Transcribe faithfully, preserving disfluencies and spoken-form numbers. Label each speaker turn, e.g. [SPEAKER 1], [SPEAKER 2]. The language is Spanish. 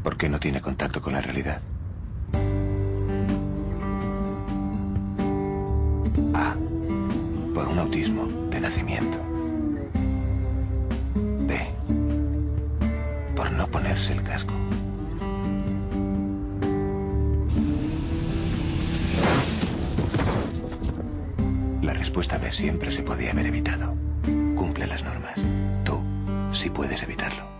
[SPEAKER 1] ¿Por qué no tiene contacto con la realidad? A. Por un autismo de nacimiento. B. Por no ponerse el casco. La respuesta B siempre se podía haber evitado. Cumple las normas. Tú sí puedes evitarlo.